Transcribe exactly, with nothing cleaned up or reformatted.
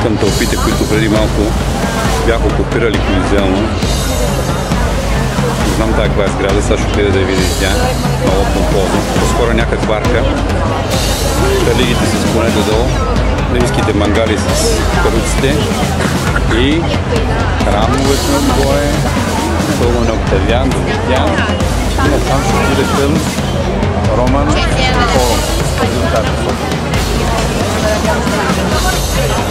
към тълпите, които преди малко бяха окупирали Колизеума. Не знам тази каква е сграда, сега ще отида да я видя и тя. Много помпозно. По-скоро някаква арка. Религиите с конете долу. Римските мангали с каруците. И храмовете отгоре. Пълно на Октавиан, Домитиан. И насам ще отида към Роман Форум.